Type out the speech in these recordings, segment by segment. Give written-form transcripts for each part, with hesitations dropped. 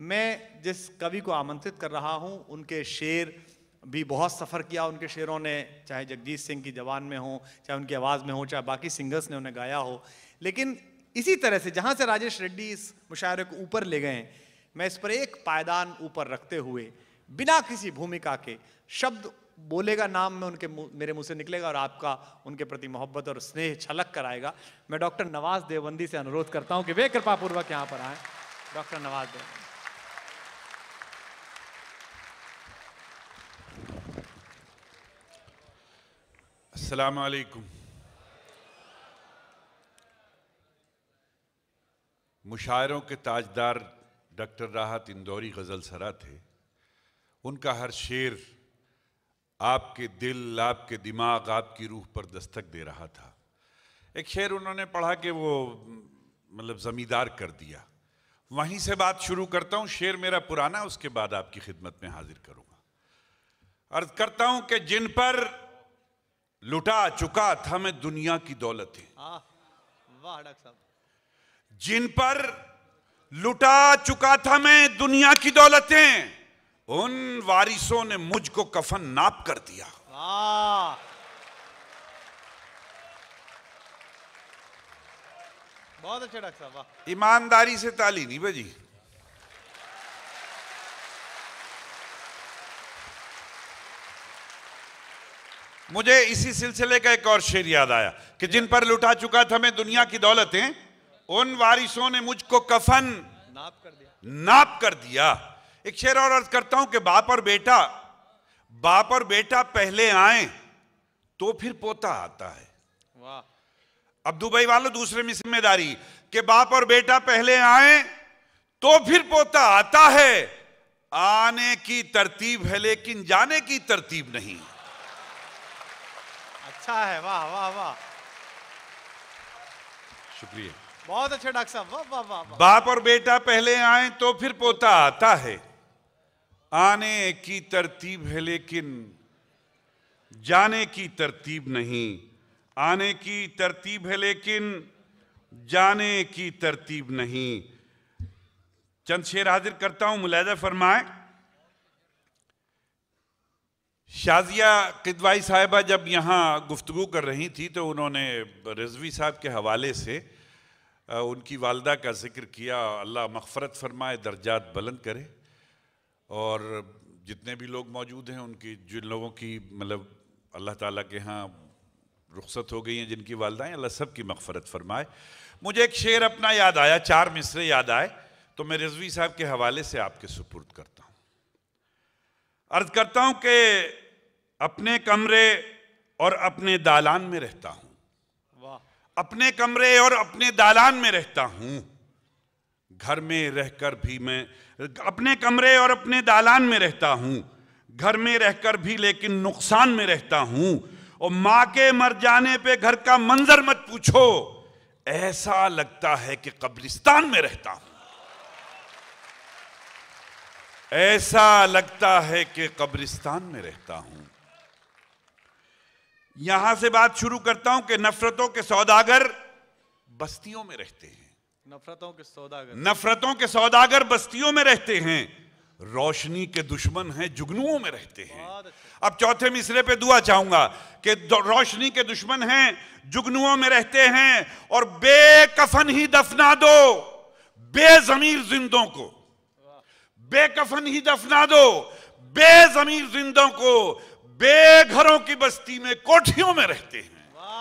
मैं जिस कवि को आमंत्रित कर रहा हूं, उनके शेर भी बहुत सफ़र किया उनके शेरों ने, चाहे जगजीत सिंह की जवान में हो, चाहे उनकी आवाज़ में हो, चाहे बाकी सिंगर्स ने उन्हें गाया हो। लेकिन इसी तरह से जहाँ से राजेश रेड्डी इस मुशायरे को ऊपर ले गए, मैं इस पर एक पायदान ऊपर रखते हुए बिना किसी भूमिका के शब्द बोलेगा, नाम में उनके मेरे मुंह से निकलेगा और आपका उनके प्रति मोहब्बत और स्नेह छलक कर आएगा। मैं डॉक्टर नवाज देवबंदी से अनुरोध करता हूं कि वे कृपापूर्वक यहाँ पर आए। डॉक्टर नवाज देवबंदी। अस्सलाम वालेकुम। मुशायरों के ताजदार डॉक्टर राहत इंदौरी गज़ल सरा थे। उनका हर शेर आपके दिल, आपके दिमाग, आपकी रूह पर दस्तक दे रहा था। एक शेर उन्होंने पढ़ा कि वो मतलब ज़मींदार कर दिया। वहीं से बात शुरू करता हूँ। शेर मेरा पुराना, उसके बाद आपकी खिदमत में हाजिर करूँगा। अर्ज करता हूँ कि जिन पर लुटा चुका था मैं दुनिया की दौलतें, वाह डॉक्टर साहब। जिन पर लुटा चुका था मैं दुनिया की दौलतें, उन वारिसों ने मुझको कफन नाप कर दिया। बहुत अच्छे डॉक्टर साहब, वाह। ईमानदारी से ताली नहीं बजी। मुझे इसी सिलसिले का एक और शेर याद आया कि जिन पर लुटा चुका था मैं दुनिया की दौलतें, उन वारिसों ने मुझको कफन नाप कर दिया। एक शेर और अर्ज करता हूं कि बाप और बेटा पहले आए तो फिर पोता आता है। वाह। अब दुबई वालों, दूसरे में जिम्मेदारी कि बाप और बेटा पहले आए तो फिर पोता आता है। आने की तरतीब है लेकिन जाने की तरतीब नहीं। अच्छा है, वाह वाह वाह, शुक्रिया। बहुत अच्छे डॉक्टर साहब, वाह वाह वाह। बाप और बेटा पहले आए तो फिर पोता आता है। आने की तरतीब है लेकिन जाने की तरतीब नहीं। आने की तरतीब है लेकिन जाने की तरतीब नहीं। चंद शेर हाजिर करता हूं, मुलाहिजा फरमाए। शाजिया किदवाई साहिबा जब यहाँ गुफ्तगू कर रही थी तो उन्होंने रिजवी साहब के हवाले से उनकी वालदा का जिक्र किया। अल्लाह मग़फ़रत फरमाए, दर्जात बुलंद करे। और जितने भी लोग मौजूद हैं उनकी, जिन लोगों की मतलब अल्लाह ताला के यहाँ रुखसत हो गई हैं, जिनकी वालदाएँ, अल्लाह सब की मग़फ़रत फरमाए। मुझे एक शेर अपना याद आया, 4 मिसरे याद आए तो मैं रिजवी साहब के हवाले से आपके सुपुर्द करता हूँ। अर्ज़ करता हूँ कि अपने कमरे और अपने दालान में रहता हूँ। अपने कमरे और अपने दालान में रहता हूँ। घर में रहकर भी मैं अपने कमरे और अपने दालान में रहता हूँ। घर में रहकर भी लेकिन नुकसान में रहता हूँ। और माँ के मर जाने पे घर का मंजर मत पूछो, ऐसा लगता है कि कब्रिस्तान में रहता हूँ। ऐसा लगता है कि कब्रिस्तान में रहता हूँ। यहां से बात शुरू करता हूं कि नफरतों के सौदागर बस्तियों में रहते हैं। नफरतों के सौदागर बस्तियों में रहते हैं। रोशनी के दुश्मन हैं जुगनुओं में रहते हैं। अब चौथे मिसरे पे दुआ चाहूंगा कि रोशनी के दुश्मन हैं जुगनुओं में रहते हैं और बेकफन ही दफना दो बेजमीर जिंदों को। बेकफन ही दफना दो बेजमीर जिंदों को। बेघरों की बस्ती में कोठियों में रहते हैं।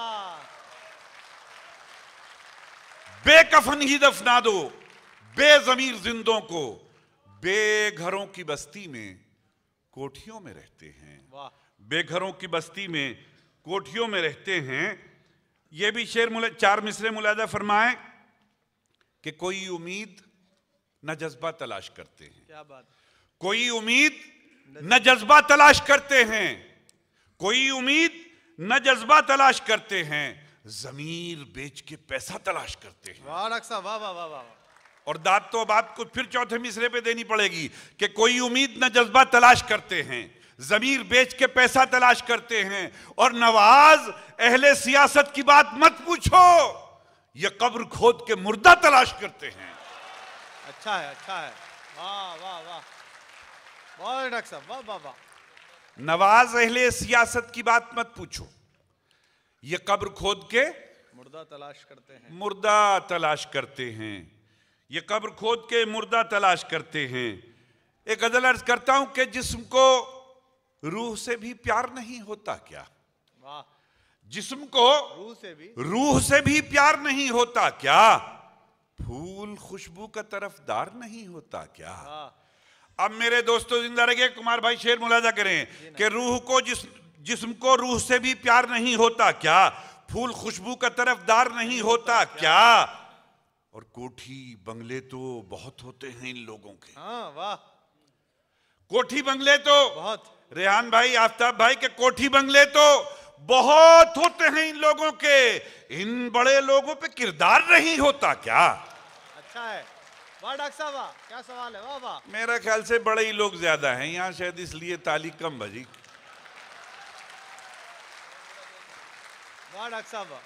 बेकफन ही दफना दो बेजमीर जिंदों को। बेघरों की बस्ती में कोठियों में रहते हैं। बेघरों की बस्ती में कोठियों में रहते हैं। यह भी शेर 4 मिसरे मुलाहिजा फरमाए कि कोई उम्मीद न जज्बा तलाश करते हैं। क्या बात। कोई उम्मीद न जज्बा तलाश करते हैं। कोई उम्मीद न जज्बा तलाश करते हैं। जमीर बेच के पैसा तलाश करते हैं। वाह डॉक्टर साहब, वाह वाह वाह वाह। और दाद तो अब आपको फिर चौथे मिसरे पे देनी पड़ेगी कि कोई उम्मीद न जज्बा तलाश करते हैं, जमीर बेच के पैसा तलाश करते हैं। और नवाज, अहले सियासत की बात मत पूछो, ये कब्र खोद के मुर्दा तलाश करते हैं। अच्छा है, अच्छा है। वाह वाह वाह, बहुत डॉक्टर साहब, वाह वाह वाह। नवाज अहले सियासत की बात मत पूछो, ये कब्र खोद के मुर्दा तलाश करते हैं, मुर्दा तलाश करते हैं, ये कब्र खोद के मुर्दा तलाश करते हैं। एक गजल अर्ज करता हूं कि जिस्म को रूह से भी प्यार नहीं होता क्या? वाह। जिस्म को रूह से भी प्यार नहीं होता क्या? फूल खुशबू का तरफदार नहीं होता क्या? अब मेरे दोस्तों जिंदा रहिए, कुमार भाई शेर मुलाजा करें कि रूह को जिस्म को रूह से भी प्यार नहीं होता क्या? फूल खुशबू का तरफदार नहीं होता क्या? और कोठी बंगले तो बहुत होते हैं इन लोगों के। हाँ वाह, कोठी बंगले तो बहुत। रेहान भाई, आफ्ताब भाई के कोठी बंगले तो बहुत होते हैं इन लोगों के। इन बड़े लोगों पे किरदार नहीं होता क्या? अच्छा है, वाह डॉक्टर साहब, वाह क्या सवाल है, वाह वाह। मेरा ख्याल से बड़े ही लोग ज्यादा हैं यहाँ, शायद इसलिए ताली कम बजी। वाह डॉक्टर साहब, वाह।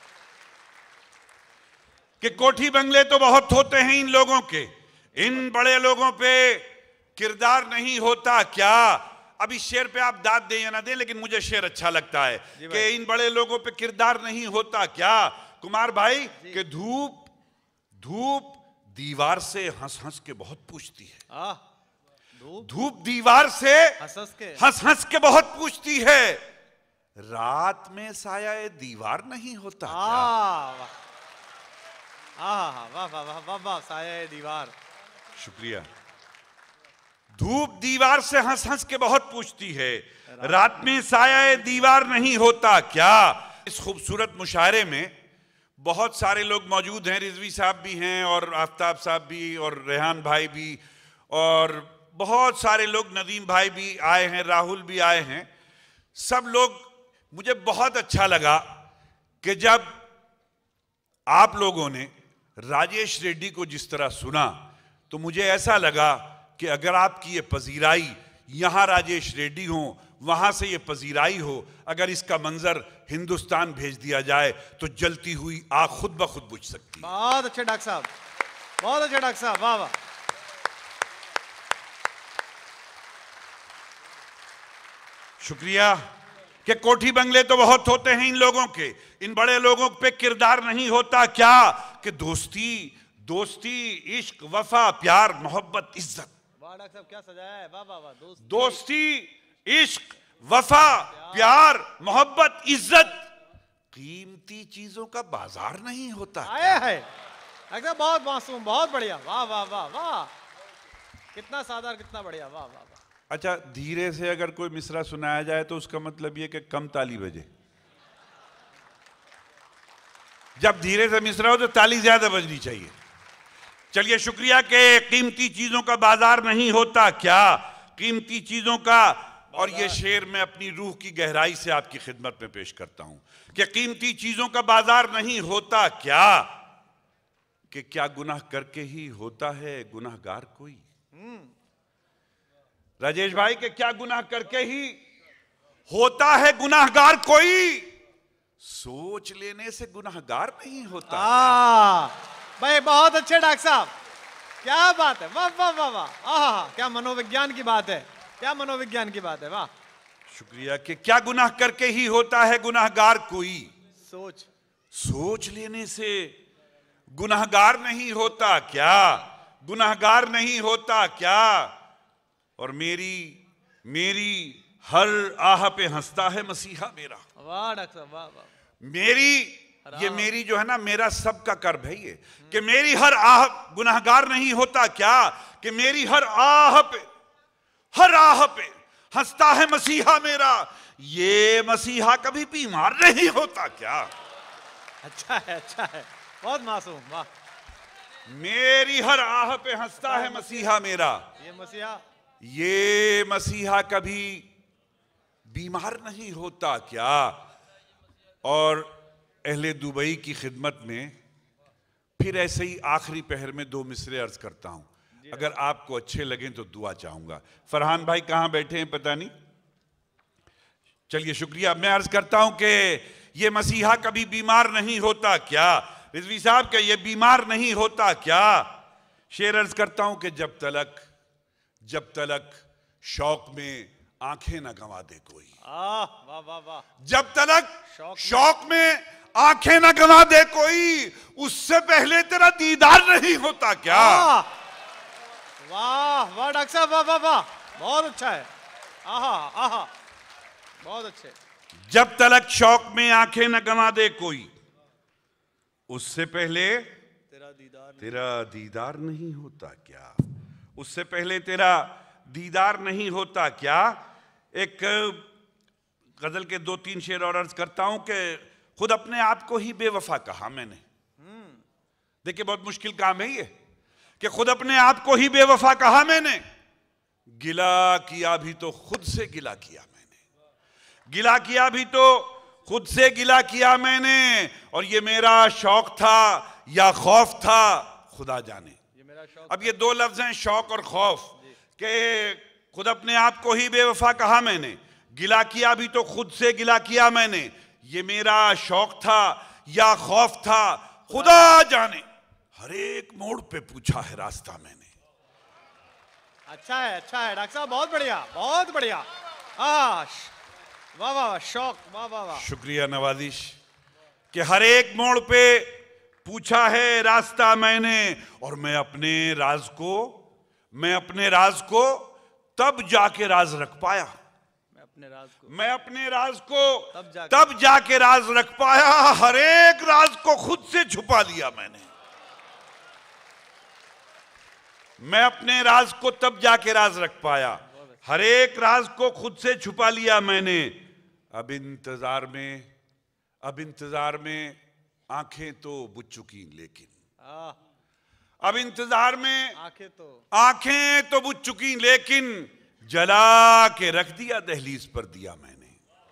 कि कोठी बंगले तो बहुत होते हैं इन लोगों के, इन बड़े लोगों पे किरदार नहीं होता क्या? अब इस शेर पे आप दाद दें या ना दें, लेकिन मुझे शेर अच्छा लगता है कि इन बड़े लोगों पे किरदार नहीं होता क्या? कुमार भाई कि धूप धूप दीवार से हंस हंस के बहुत पूछती है। धूप दीवार से हंस हंस के बहुत पूछती है। रात में साया दीवार नहीं होता क्या? वाह वाह वाह वाह वाह, साया दीवार। शुक्रिया। धूप दीवार से हंस हंस के बहुत पूछती है, रात में साया दीवार नहीं होता क्या? इस खूबसूरत मुशायरे में बहुत सारे लोग मौजूद हैं, रिजवी साहब भी हैं और आफ्ताब साहब भी और रेहान भाई भी और बहुत सारे लोग, नदीम भाई भी आए हैं, राहुल भी आए हैं। सब लोग, मुझे बहुत अच्छा लगा कि जब आप लोगों ने राजेश रेड्डी को जिस तरह सुना तो मुझे ऐसा लगा कि अगर आपकी ये पजीराई, यहां राजेश रेड्डी हो, वहां से ये पजीराई हो, अगर इसका मंजर हिंदुस्तान भेज दिया जाए तो जलती हुई आग खुद ब खुद बुझ सकती है। बहुत अच्छे डॉक्टर साहब, बहुत अच्छे डॉक्टर साहब, वाह वाह। शुक्रिया। कि कोठी बंगले तो बहुत होते हैं इन लोगों के, इन बड़े लोगों पे किरदार नहीं होता क्या? कि दोस्ती दोस्ती इश्क वफा प्यार मोहब्बत इज्जत। वाह डॉक्टर साहब, क्या सजाया है, वाह वाह वाह। दोस्ती इश्क वफा प्यार मोहब्बत इज्जत कीमती चीजों का बाजार नहीं होता। आया है एकदम, बहुत मासूम, बहुत बढ़िया, वाह वाह वाह वाह, कितना सादा, कितना बढ़िया, वाह वाह वाह। अच्छा, धीरे से अगर कोई मिसरा सुनाया जाए तो उसका मतलब ये कि कम ताली बजे। जब धीरे से मिसरा हो तो ताली ज्यादा बजनी चाहिए। चलिए, शुक्रिया के कीमती चीजों का बाजार नहीं होता क्या? कीमती चीजों का। और ये शेर मैं अपनी रूह की गहराई से आपकी खिदमत में पेश करता हूं कि कीमती चीजों का बाजार नहीं होता क्या? कि क्या गुनाह करके ही होता है गुनाहगार कोई? राजेश भाई के क्या गुनाह करके ही होता है गुनाहगार कोई? सोच लेने से गुनाहगार नहीं होता। भाई बहुत अच्छे डॉक्टर साहब, क्या बात है, वाह वाह वाह वाह, क्या मनोविज्ञान की बात है, क्या मनोविज्ञान की बात है, वाह। शुक्रिया। कि क्या गुनाह करके ही होता है गुनाहगार कोई? सोच लेने से गुनाहगार नहीं होता क्या? गुनाहगार नहीं होता क्या? और मेरी हर आह पे हंसता है मसीहा मेरा। वाह डॉक्टर साहब, वाह वाह। मेरी जो है ना, मेरा सबका कर्ब है ये कि मेरी हर आह गुनाहगार नहीं होता क्या? कि मेरी हर आह पे हंसता है मसीहा मेरा। ये मसीहा कभी बीमार नहीं होता क्या? अच्छा है, बहुत मासूम, वाह। मेरी हर आह पे हंसता है मसीहा मेरा। ये मसीहा कभी बीमार नहीं होता क्या? और अहले दुबई की खिदमत में फिर ऐसे ही आखिरी पहर में 2 मिसरे अर्ज करता हूं, अगर आपको अच्छे लगें तो दुआ चाहूंगा। फरहान भाई कहां बैठे हैं पता नहीं। चलिए, शुक्रिया। मैं अर्ज करता हूं कि ये मसीहा कभी बीमार नहीं होता क्या? रिजवी साहब के ये बीमार नहीं होता क्या? शेर अर्ज करता हूं कि जब तलक जब तलक शौक में आंखें न गंवा दे कोई। वाह वाह वाह। जब तलक शौक में आंखें न गंवा दे कोई, उससे पहले तेरा दीदार नहीं होता क्या? वाह वाह डॉक्टर साहब, वाह वाह वाह, बहुत अच्छा है। आहा आहा, बहुत अच्छे। जब तलक शौक में आंखें न गंवा दे कोई, उससे पहले तेरा दीदार नहीं होता क्या? उससे पहले तेरा दीदार नहीं होता क्या? एक गजल के 2-3 शेर और अर्ज करता हूं कि खुद अपने आप को ही बेवफा कहा मैंने। देखिए बहुत मुश्किल काम है ये कि खुद अपने आप को ही बेवफा कहा मैंने। गिला किया भी तो खुद से गिला किया मैंने। गिला किया भी तो खुद से गिला किया मैंने। और ये मेरा शौक था या खौफ था, खुदा जाने। अब ये 2 लफ्ज हैं, शौक और खौफ, कि खुद अपने आप को ही बेवफा कहा मैंने, गिला किया भी तो खुद से गिला किया मैंने। ये मेरा शौक था या खौफ था, खुदा जाने। हर एक मोड़ पे पूछा है रास्ता मैंने। अच्छा है डॉक्टर साहब, बहुत बढ़िया बहुत बढ़िया। वाह वाह वाह, शौक, वाह वाह वाह। शुक्रिया नवाजिश। कि हर एक मोड़ पे पूछा है रास्ता मैंने, और मैं अपने राज को तब जाके राज रख पाया। मैं अपने राज को तब जाके राज रख पाया। हर एक राज को खुद से छुपा लिया मैंने। मैं अपने राज को तब जाके राज रख पाया। हर एक राज को खुद से छुपा लिया मैंने। अब इंतजार में आंखें तो बुझ चुकी, लेकिन अब इंतजार में आंखें तो बुझ चुकी, लेकिन जला के रख दिया दहलीज पर दिया मैंने।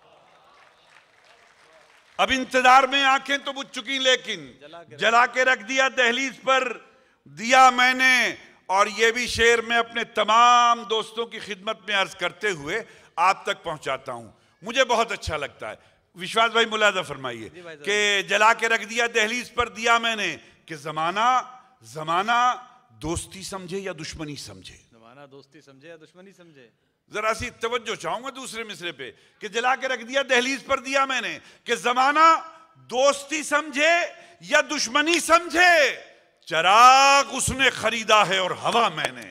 अब इंतजार में आंखें तो बुझ चुकी, लेकिन जला के रख दिया दहलीज पर दिया मैंने। और ये भी शेर मैं अपने तमाम दोस्तों की खिदमत में अर्ज करते हुए आप तक पहुंचाता हूं। मुझे बहुत अच्छा लगता है। विश्वास भाई मुलाजा फरमाइए कि जला के रख दिया दहलीज पर दिया मैंने, कि जमाना दोस्ती समझे या दुश्मनी समझे। जमाना दोस्ती समझे या दुश्मनी समझे। जरा सी तवज्जो चाहूंगा दूसरे मिसरे पे, कि जला के रख दिया दहलीज पर दिया मैंने, कि जमाना दोस्ती समझे या दुश्मनी समझे, चराग उसने खरीदा है और हवा मैंने।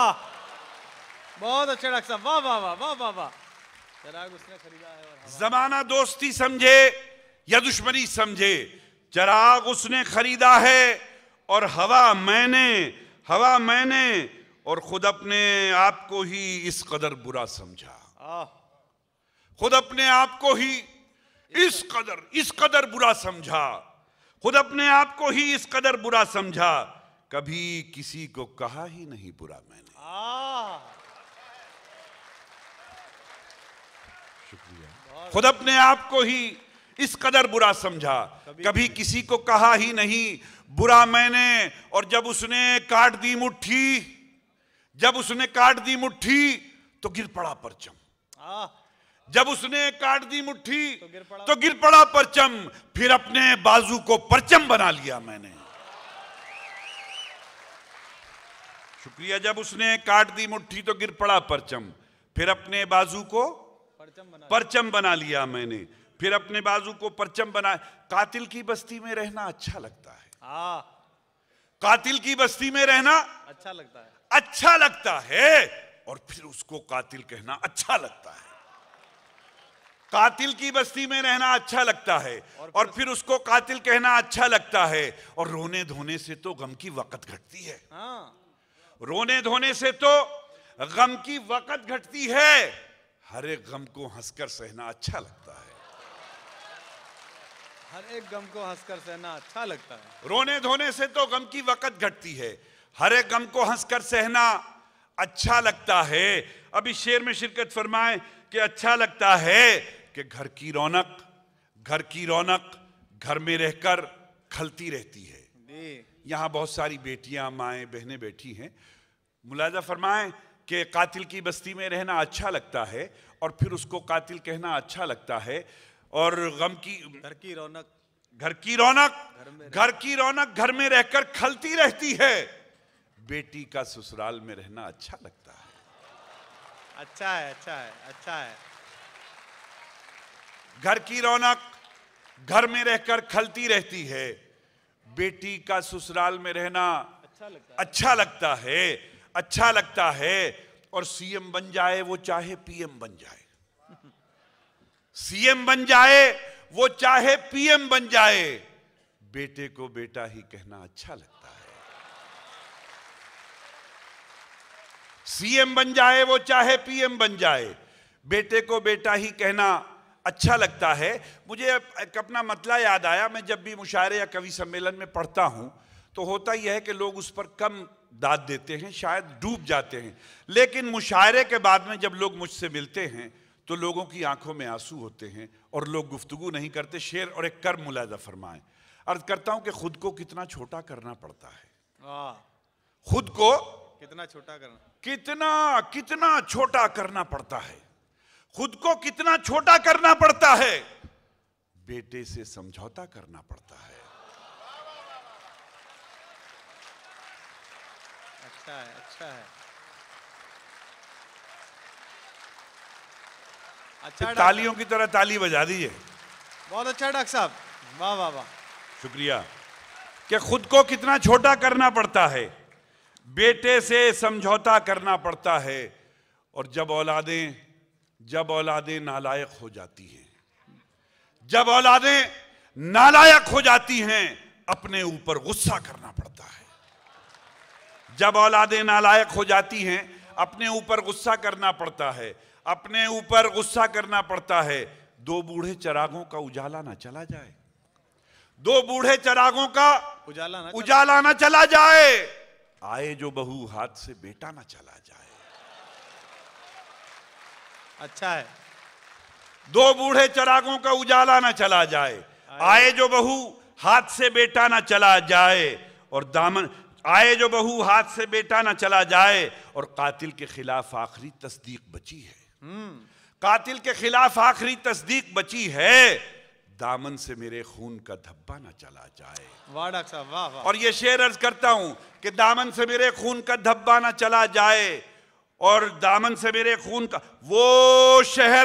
बहुत अच्छा डॉक्टर साहब, वाह वाह वाह वाह वाह वाह। चराग उसने खरीदा है और हवा। जमाना दोस्ती समझे या दुश्मनी समझे, चराग उसने खरीदा है और हवा मैंने। और खुद अपने आप को ही इस कदर बुरा समझा। खुद अपने आप को ही इस कदर बुरा समझा। खुद अपने आप को ही इस कदर बुरा समझा, कभी किसी को कहा ही नहीं बुरा मैंने। शुक्रिया। खुद अपने आप को ही इस कदर बुरा समझा, कभी किसी को कहा ही नहीं बुरा मैंने। और जब उसने काट दी मुट्ठी तो गिर पड़ा परचम। जब उसने काट दी मुट्ठी तो गिर पड़ा परचम, फिर अपने बाजू को परचम बना लिया मैंने। शुक्रिया। जब उसने काट दी मुट्ठी तो गिर पड़ा परचम, फिर अपने बाजू को परचम बना लिया मैंने। फिर अपने बाजू को परचम बना। कातिल की बस्ती में रहना अच्छा लगता है। कातिल की बस्ती में रहना अच्छा लगता है। और फिर उसको कातिल कहना अच्छा लगता है। कातिल की बस्ती में रहना अच्छा लगता है और फिर उसको कातिल कहना अच्छा लगता है। और रोने धोने से तो गम की वक़्त घटती है। रोने धोने से तो गम की वक़्त घटती है। हर एक गम को हंसकर सहना अच्छा लगता है। हर एक गम को हंसकर सहना अच्छा लगता है। रोने धोने से तो गम की वक़्त घटती है। हर एक गम को हंसकर सहना अच्छा लगता है। अब इस शेर में शिरकत फरमाएं कि अच्छा लगता है कि घर की रौनक घर में रहकर खलती रहती है। यहाँ बहुत सारी बेटियां, माएँ, बहनें बैठी हैं। मुलाजा फरमाएं कि कातिल की बस्ती में रहना अच्छा लगता है और फिर उसको कातिल कहना अच्छा लगता है। और घर की रौनक घर में रहकर खलती रहती है। बेटी का ससुराल में रहना अच्छा लगता है। अच्छा है, अच्छा है, अच्छा है। घर की रौनक घर में रहकर खलती रहती है, बेटी का ससुराल में रहना अच्छा लगता है, अच्छा लगता है। और सीएम बन जाए वो चाहे पीएम बन जाए, सीएम बन जाए वो चाहे पीएम बन जाए, बेटे को बेटा ही कहना अच्छा लगता है। सीएम बन जाए वो चाहे पीएम बन जाए, बेटे को बेटा ही कहना अच्छा लगता है। मुझे एक अपना मतला याद आया। मैं जब भी मुशायरे या कवि सम्मेलन में पढ़ता हूं तो होता यह है कि लोग उस पर कम दाद देते हैं, शायद डूब जाते हैं। लेकिन मुशायरे के बाद में जब लोग मुझसे मिलते हैं तो लोगों की आंखों में आंसू होते हैं और लोग गुफ्तगू नहीं करते। शेर और एक कर्म मुलाजा फरमाएं। अर्ज करता हूं कि खुद को कितना छोटा करना पड़ता है, खुद को कितना छोटा करना, कितना कितना छोटा करना पड़ता है, खुद को कितना छोटा करना पड़ता है, बेटे से समझौता करना पड़ता है। अच्छा है, अच्छा है, अच्छा। तालियों की तरह ताली बजा दीजिए। बहुत अच्छा डॉक्टर साहब, वाह वाह वाह, शुक्रिया। कि खुद को कितना छोटा करना पड़ता है, बेटे से समझौता करना पड़ता है। और जब औलादें नालायक हो जाती हैं, जब औलादें नालायक हो जाती हैं, अपने ऊपर गुस्सा करना पड़ता है। जब औलादें नालायक हो जाती हैं, अपने ऊपर गुस्सा करना पड़ता है, अपने ऊपर गुस्सा करना पड़ता है। दो बूढ़े चिरागों का उजाला ना चला जाए, दो बूढ़े चिरागों का उजाला ना चला जाए, आए जो बहू हाथ से बेटा ना चला जाए। अच्छा है। दो बूढ़े चिरागों का उजाला ना चला जाए, आए जो बहू हाथ से बेटा ना चला जाए। और दामन आए जो बहू हाथ से बेटा ना चला जाए। और कातिल के खिलाफ आखिरी तस्दीक बची है, कातिल के खिलाफ आखिरी तस्दीक बची है, दामन से मेरे खून का धब्बा ना चला जाए। वाह डॉक्टर साहब, वाह वाह। और ये शेर अर्ज करता हूं कि दामन से मेरे खून का धब्बा ना चला जाए, और दामन से मेरे खून का वो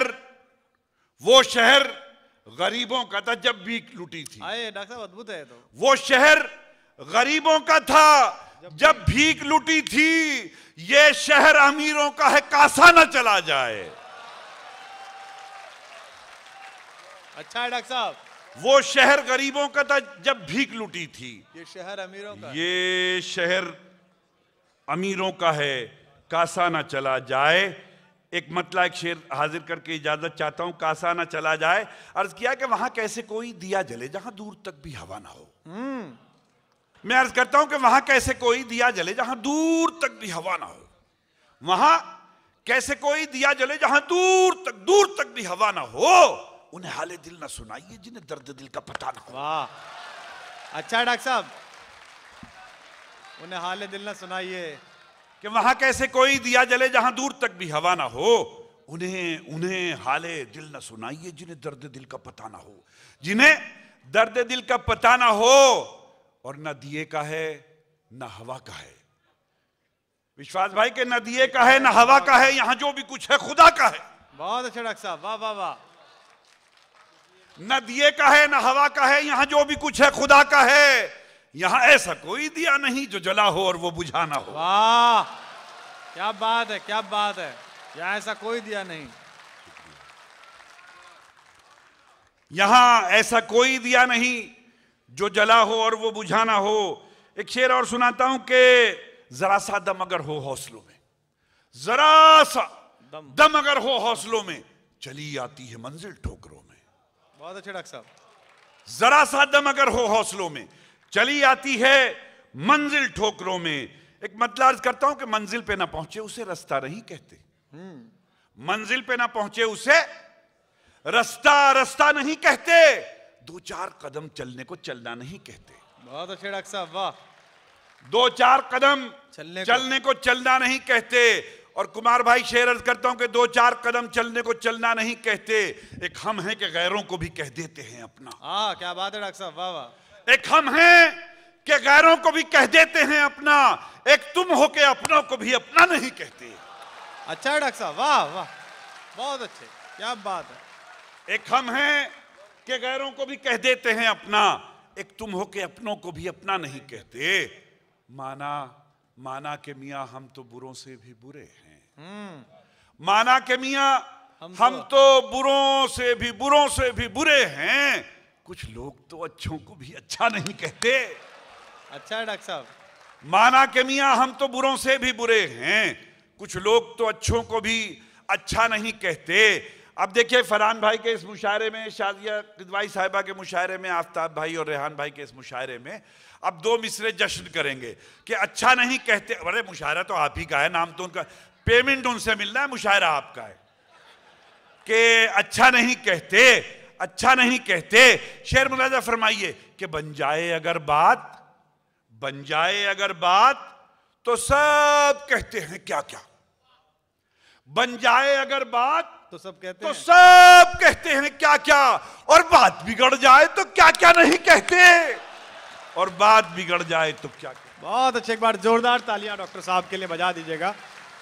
शहर गरीबों का था जब भीख लुटी थी। आए डॉक्टर साहब, अद्भुत है। तो वो शहर गरीबों का था जब भीख लुटी थी, ये शहर अमीरों का है, कासा ना चला जाए। अच्छा है डॉक्टर साहब। वो शहर गरीबों का था जब भीख लुटी थी, ये शहर अमीरों का, ये शहर अमीरों का है, कासा ना चला जाए। एक मतला एक शेर हाजिर करके इजाजत चाहता हूं। कासा ना चला जाए। अर्ज किया कि वहां कैसे कोई दिया जले जहां दूर तक भी हवा ना हो। मैं अर्ज करता हूं कि वहां कैसे कोई दिया जले जहां दूर तक भी हवा ना हो। वहां कैसे कोई दिया जले जहां दूर तक भी हवा ना हो। उन्हें हाले दिल ना सुनाइए जिन्हें दर्द दिल का पता ना हो। वाह, अच्छा डॉक्टर साहब, उन्हें हाले दिल ना सुनाइए कि वहां कैसे कोई दिया जले जहां दूर तक भी हवा ना हो। उन्हें हाले दिल ना सुनाइए जिन्हें दर्द दिल का पता ना हो, जिन्हें दर्द दिल का पता ना हो। और न दिए का है न हवा का है, विश्वास भाई के न दिए का है न हवा का है, यहां जो भी कुछ है खुदा का है। बहुत अच्छा डॉक्टर साहब, वाह वाह वाह। न दिए का है न हवा का है, यहां जो भी कुछ है खुदा का है। यहां ऐसा कोई दिया नहीं जो जला हो और वो बुझा ना हो। वाह, क्या बात है, क्या बात है। यहां ऐसा कोई दिया नहीं, यहां ऐसा कोई दिया नहीं जो जला हो और वो बुझा ना हो। एक शेर और सुनाता हूं कि जरा सा दम अगर हो हौसलों में, जरा सा दम अगर हो हौसलों में, चली आती है मंजिल ठोकरों में। बहुत अच्छे डॉक्टर साहब। जरा सा दम अगर हो हौसलों में, चली आती है मंजिल ठोकरों में। एक मतलब अर्ज करता हूं कि मंजिल पे ना पहुंचे उसे रास्ता नहीं कहते, मंजिल पे ना पहुंचे उसे रास्ता नहीं कहते, दो चार कदम चलने को चलना नहीं कहते। बहुत अच्छे डॉक्टर साहब, वाह। दो चार कदम चलने को चलना नहीं कहते। और कुमार भाई शेर अर्ज करता हूं कि दो चार कदम चलने को चलना नहीं कहते। एक हम हैं कि गैरों को भी कह देते हैं अपना। हाँ, क्या बात है डॉक्टर साहब, वाह वाह। एक हम हैं कि गैरों को भी कह देते हैं अपना, एक तुम हो के अपनों को भी अपना नहीं कहते। अच्छा है डॉक्टर साहब, वाह वाह, बहुत अच्छे, क्या बात है। एक हम हैं कि गैरों को भी कह देते हैं अपना, एक तुम हो के अपनों को भी अपना नहीं कहते। माना के मियाँ हम तो बुरों से भी बुरे हैं, माना के मियाँ हम तो बुरों से भी बुरे हैं, कुछ लोग तो अच्छों को भी अच्छा नहीं कहते। अच्छा है डॉक्टर साहब। माना के मियाँ हम तो बुरों से भी बुरे हैं, कुछ लोग तो अच्छों को भी अच्छा नहीं कहते। अब देखिए फरहान भाई के इस मुशायरे में, शाजिया किदवाई साहिबा के मुशायरे में, आफ्ताब भाई और रेहान भाई के इस मुशायरे में अब दो मिसरे जश्न करेंगे कि अच्छा नहीं कहते। अरे मुशायरा तो आप ही का है, नाम तो उनका, पेमेंट उनसे मिलना है, मुशायरा आपका है। कि अच्छा नहीं कहते, अच्छा नहीं कहते। शेर मुलाजा फरमाइए कि बन जाए अगर बात तो सब कहते हैं क्या क्या, बन जाए अगर बात तो सब कहते तो हैं, सब कहते हैं क्या क्या, और बात बिगड़ जाए तो क्या क्या नहीं कहते, और बात बिगड़ जाए तो क्या क्या। बहुत अच्छे, एक बार जोरदार तालियां डॉक्टर साहब के लिए बजा दीजिएगा।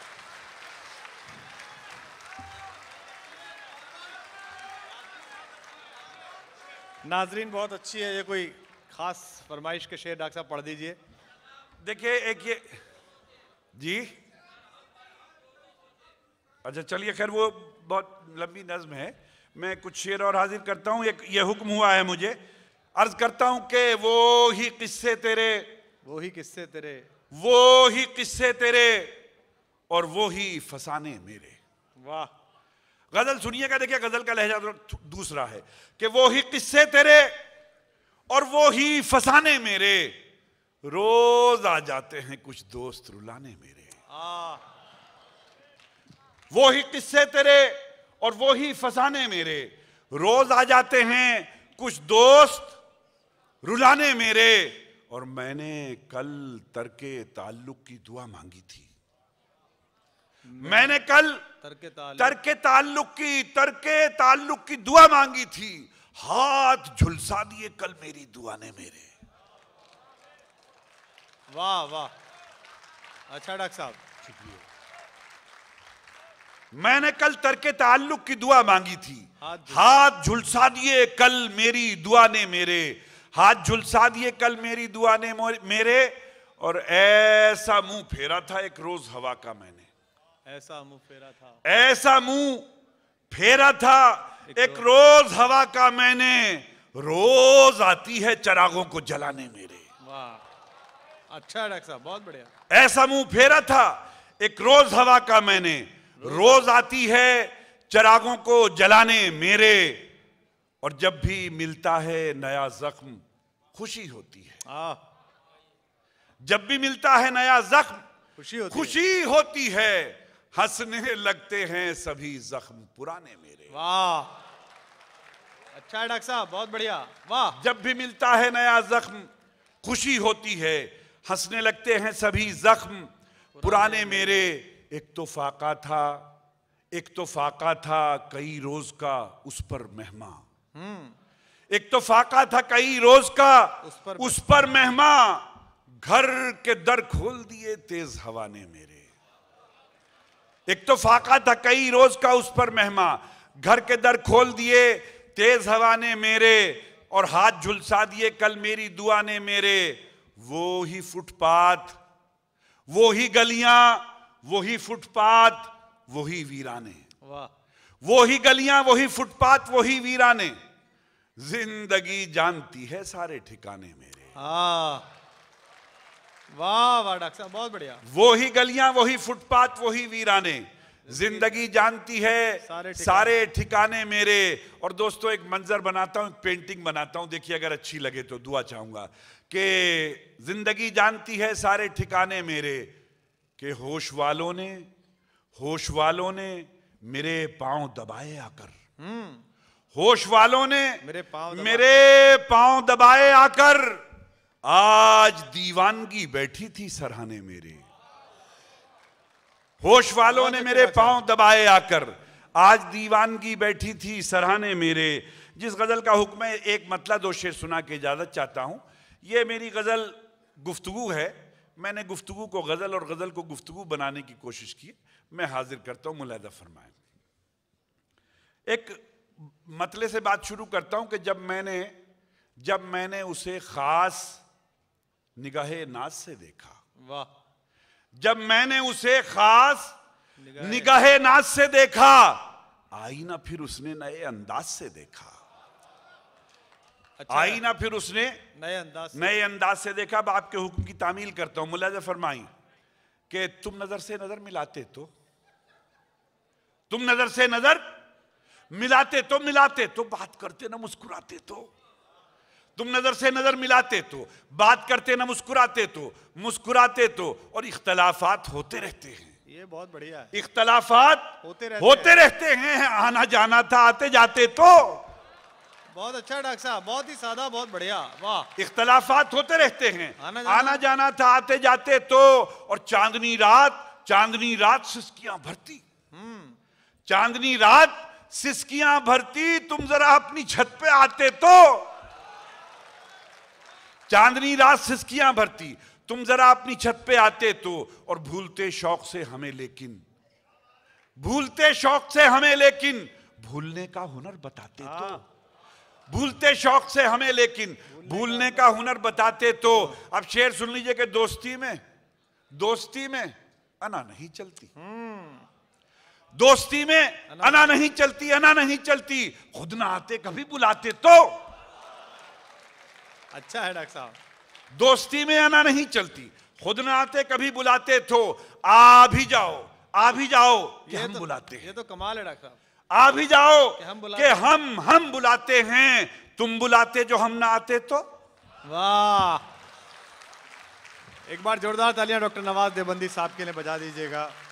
नाजरीन बहुत अच्छी है, ये कोई खास फरमाइश के शेर डॉक्टर साहब पढ़ दीजिए। देखिए एक ये जी, अच्छा चलिए, खैर वो बहुत लंबी नज्म है, मैं कुछ शेर और हाजिर करता हूं। एक ये हुक्म हुआ है मुझे, अर्ज करता हूं कि वो ही किस्से तेरे और वो ही फसाने मेरे। वाह, गजल सुनिएगा, देखिए गजल का लहजा दूसरा है कि वो ही किस्से तेरे और वो ही फसाने मेरे, रोज आ जाते हैं कुछ दोस्त रुलाने मेरे। वो ही किस्से तेरे और वो ही फसाने मेरे, रोज आ जाते हैं कुछ दोस्त रुलाने मेरे। और मैंने कल तरके ताल्लुक की दुआ मांगी थी, मैंने कल तरके ताल्लुक की दुआ मांगी थी, हाथ झुलसा दिए कल मेरी दुआ ने मेरे। वाह वाह, अच्छा डॉक्टर साहब। मैंने कल तरके ताल्लुक की दुआ मांगी थी, हाथ झुलसा दिए कल मेरी दुआ ने मेरे, हाथ झुलसा दिए कल मेरी दुआ ने मेरे। और ऐसा मुंह फेरा था एक रोज हवा का मैंने, ऐसा मुंह फेरा था एक रोज हवा का मैंने, रोज आती है चिरागों को जलाने मेरे। वाह, अच्छा डॉक्टर साहब, बहुत बढ़िया। ऐसा मुंह फेरा था एक रोज हवा का मैंने, रोज आती है चिरागों को जलाने मेरे। और जब भी मिलता है नया जख्म खुशी होती है, जब भी मिलता है नया जख्म खुशी होती है, हंसने लगते हैं सभी जख्म पुराने मेरे। वाह, अच्छा डॉक्टर साहब, बहुत बढ़िया, वाह। जब भी मिलता है नया जख्म खुशी होती है, हंसने लगते हैं सभी जख्म पुराने मेरे। एक तो फाका था कई रोज का उस पर मेहमा, एक तो फाका था कई रोज का उस पर मेहमा, घर के दर खोल दिए तेज हवा ने मेरे। एक तो फाका था कई रोज का उस पर मेहमा, घर के दर खोल दिए तेज हवा ने मेरे। और हाथ झुलसा दिए कल मेरी दुआ ने मेरे। वो ही फुटपाथ, वो ही गलियां, वो ही फुटपाथ, वो ही वीराने। वाह, वो ही गलियां, वो ही फुटपाथ, वो ही वीराने, जिंदगी जानती है सारे ठिकाने मेरे। वाह वाह डॉक्टर साहब, बहुत बढ़िया। वो ही गलियां, वो ही फुटपाथ, वो ही वीराने, जिंदगी जानती है सारे ठिकाने मेरे। और दोस्तों एक मंजर बनाता हूं, एक पेंटिंग बनाता हूं, देखिए अगर अच्छी लगे तो दुआ चाहूंगा कि जिंदगी जानती है सारे ठिकाने मेरे, कि होश वालों ने मेरे पांव दबाए आकर, होश वालों ने मेरे पांव दबाए आकर, आज दीवानगी बैठी थी सराहने मेरे। होश वालों ने मेरे पांव दबाए आकर, आज दीवानगी बैठी थी सराहने मेरे। जिस गजल का हुक्म है, एक मतला दो शेर सुना के इजाजत चाहता हूं। ये मेरी गजल गुफ्तगू है, मैंने गुफ्तगू को गजल और गजल को गुफ्तगू बनाने की कोशिश की। मैं हाजिर करता हूं, मुलाहिजा फरमाएं। एक मतले से बात शुरू करता हूं कि जब मैंने उसे खास निगाहे नाज से देखा, वाह, जब मैंने उसे खास निगाहे नाज से देखा, आईना फिर उसने नए अंदाज से देखा। अच्छा, आईना फिर उसने नए अंदाज से देखा। अब आपके हुक्म की तामील करता हूं, मुलाहिजा फरमाई कि तुम नजर से नजर मिलाते तो, तुम नजर से नजर मिलाते तो बात करते ना मुस्कुराते तो, तुम नजर से नजर मिलाते तो बात करते ना मुस्कुराते तो, और इख्तलाफात होते रहते हैं। ये बहुत बढ़िया है, इख्तलाफात होते रहते हैं, आना जाना था आते जाते तो। बहुत अच्छा डॉक्टर साहब, बहुत ही सादा, बहुत बढ़िया, वाह। इख्तलाफात होते रहते हैं, आना जाना था आते जाते तो, और चांदनी रात सिसकियां भरती, चांदनी रात सिसकियां भरती, तुम जरा अपनी छत पे आते तो। चांदनी रात सिसकियां भरती, तुम जरा अपनी छत पे आते तो, और भूलते शौक से हमें लेकिन भूलने का हुनर बताते तो, भूलते शौक से हमें लेकिन भूलने का हुनर बताते तो। अब शेर सुन लीजिए कि दोस्ती में अना नहीं चलती, दोस्ती में अना नहीं चलती, खुद ना आते कभी बुलाते तो। अच्छा है डॉक्टर साहब, दोस्ती में अना नहीं चलती, खुद ना आते कभी बुलाते तो। आ भी जाओ कि हम बुलाते हैं, ये तो कमाल है डॉक्टर साहब। आ भी जाओ कि हम बुलाते हैं, तुम बुलाते जो हम ना आते तो। वाह, एक बार जोरदार तालियां डॉक्टर नवाज देवबंदी साहब के लिए बजा दीजिएगा।